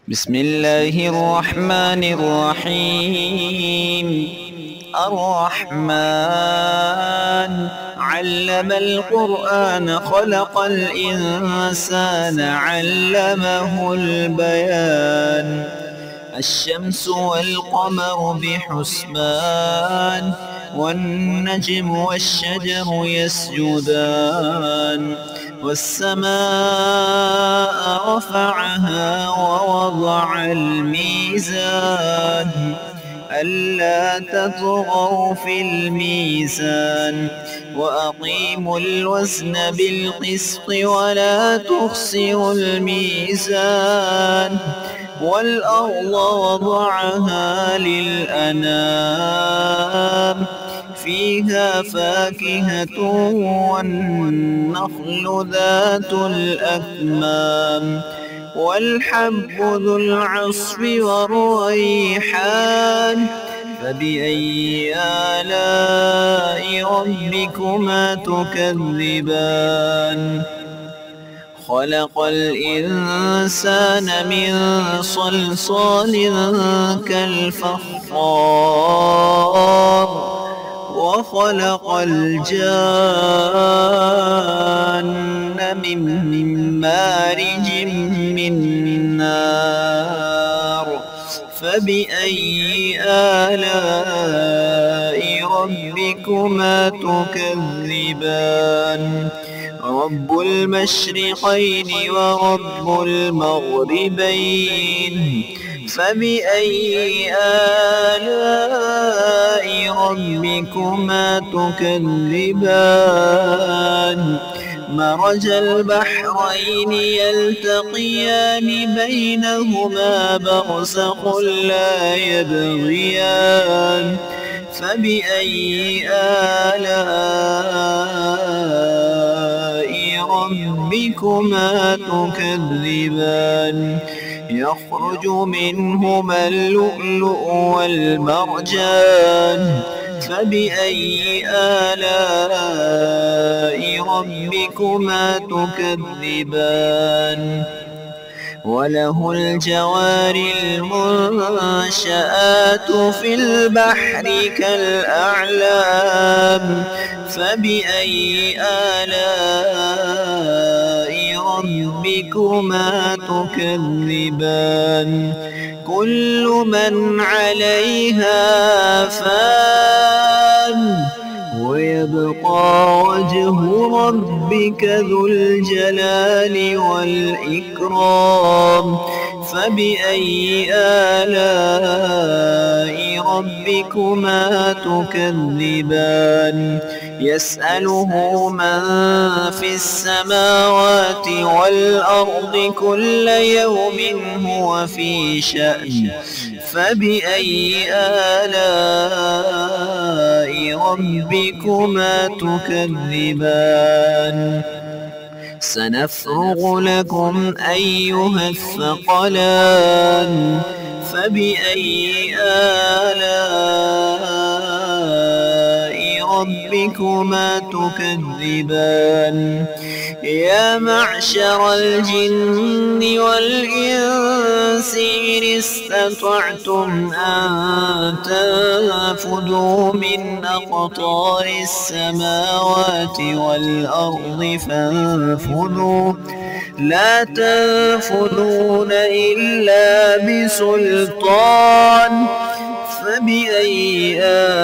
بسم الله الرحمن الرحيم. الرحمن علم القرآن خلق الإنسان علمه البيان. الشمس والقمر بحسبان والنجم والشجر يسجدان والسماء رفعها ووضع الميزان ألا تطغوا في الميزان وأقيموا الوزن بالقسط ولا تخسروا الميزان والأرض وضعها للأنام فيها فاكهة والنخل ذات الأكمام والحب ذو العصف والريحان فبأي آلاء ربكما تكذبان. خلق الإنسان من صلصال كالفخار وخلق الجان من مارج من نار فبأي آلاء ربكما تكذبان. رب المشرقين ورب المغربين فبأي آلاء ربكما تكذبان. مرج البحرين يلتقيان بينهما برزخ لا يبغيان فبأي آلاء ربكما تكذبان. يخرج منهما اللؤلؤ والمرجان فبأي آلاء ربكما تكذبان. وله الجوار المنشآت في البحر كالأعلام فبأي آلاء ربكما تكذبان. كل من عليها فان ويبقى وجه ربك ذو الجلال والإكرام فبأي آلاء ربكما تكذبان. يسأله من في السماوات والأرض كل يوم هو في شأن فبأي آلاء ربكما تكذبان. سنفرغ لكم أيها الثقلان فبأي آلاء ربكما تكذبان. يا معشر الجن والإنس إن استطعتم أن تنفذوا من أقطار السماوات والأرض فانفذوا لا تنفذون إلا بسلطان فبأي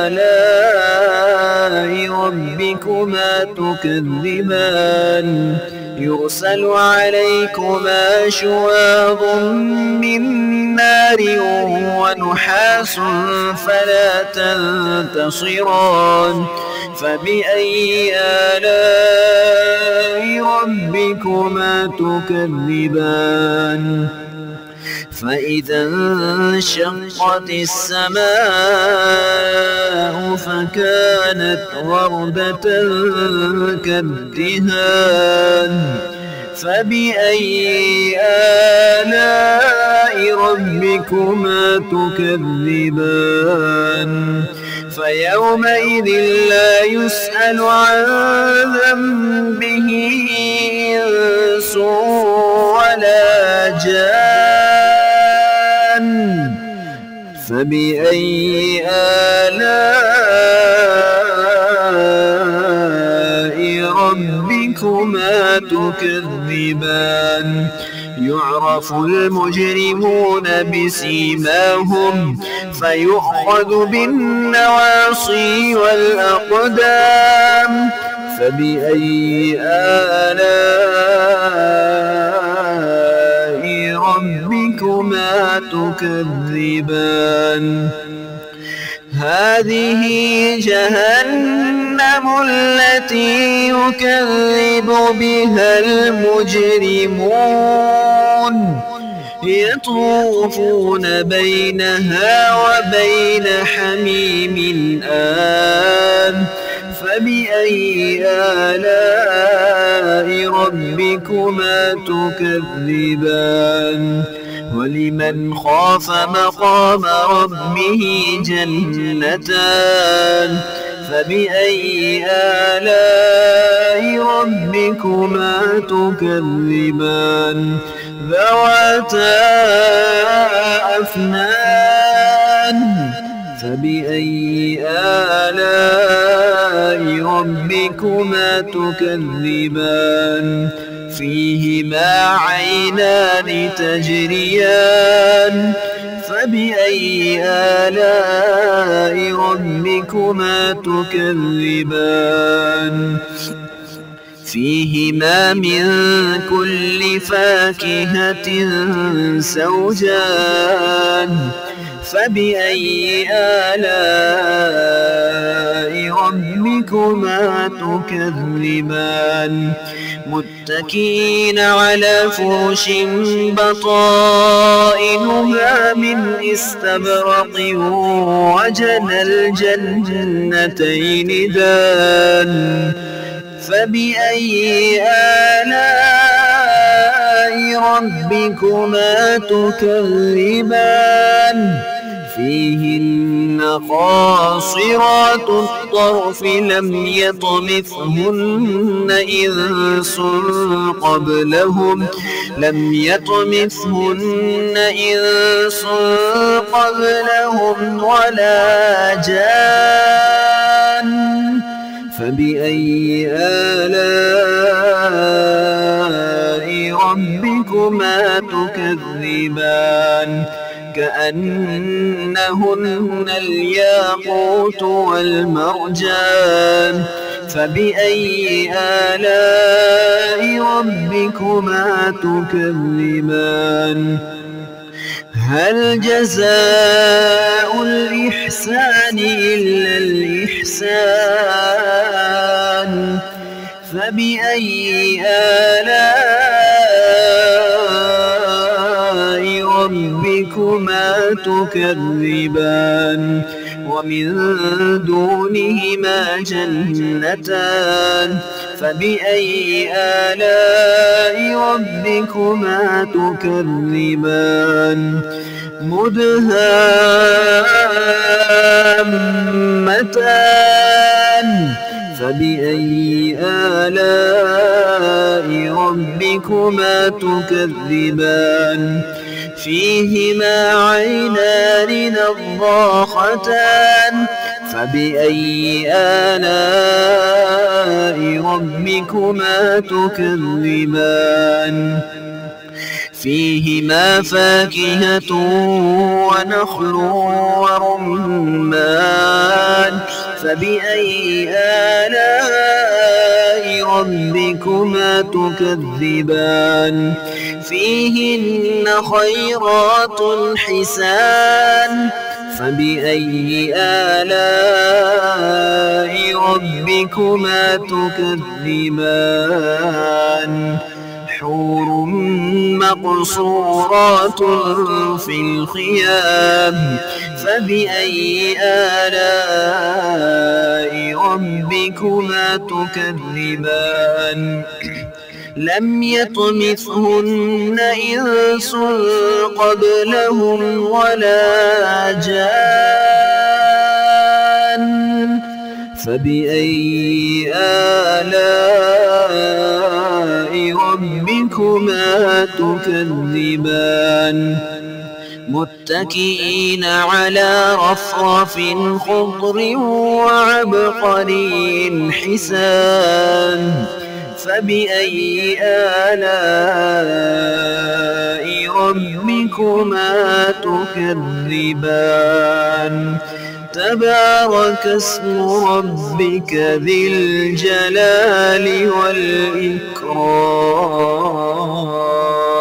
آلاء ربكما تكذبان. يرسل عليكما شواظ من نار ونحاس فلا تنتصران فبأي آلاء ربكما تكذبان. فإذا انشقت السماء فكانت وردة كالدهان فبأي آلاء ربكما تكذبان. فيومئذ لا يسأل عن ذنبه إنس ولا جان فبأي آلاء ربكما تكذبان يعرف المجرمون بسيماهم فيؤخذ بالنواصي والأقدام فبأي آلاء ربكما تكذبان هذه جهنم التي يكذب بها المجرمون يطوفون بينها وبين حميم آن فبأي آلاء ربكما تكذبان ولمن خاف مقام ربه جنتان فبأي آلاء ربكما تكذبان ذواتا أفنان فبأي آلاء ربكما تكذبان فيهما عينان تجريان فبأي آلاء ربكما تكذبان فيهما من كل فاكهة زوجان فبأي آلاء ربكما تكذبان متكئين على فرش بطائنها من استبرق وجنى الجنتين دان فبأي آلاء ربكما تكذبان فيهن قاصرات الطرف لم يطمثهن إنس قبلهم ولا جان فبأي آلاء ربكما تكذبان كأنهن الياقوت والمرجان فبأي آلاء ربكما تكذبان هل جزاء الإحسان إلا الإحسان فبأي آلاء ربكما تكذبان ومن دونهما جنتان فبأي آلاء ربكما تكذبان مدهامتان فبأي آلاء ربكما تكذبان فيهما عينان نضاختان فبأي آلاء ربكما تكذبان فيهما فاكهة ونخل ورمان فبأي آلاء ربكما تكذبان فيهن خيرات حسان فبأي آلاء ربكما تكذبان حور مقصورات في الخيام فبأي آلاء ربكما تكذبان لم يطمثهن إنس قبلهم ولا جان فبأي آلاء ربكما تكذبان متكئين على رفرف خضر وعبقري حسان فبأي آلاء ربكما تكذبان تبارك اسم ربك ذي الجلال والإكرام